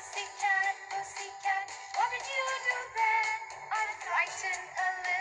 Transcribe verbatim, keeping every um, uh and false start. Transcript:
Pussycat, pussycat, what did you do then? I'm frightened a little.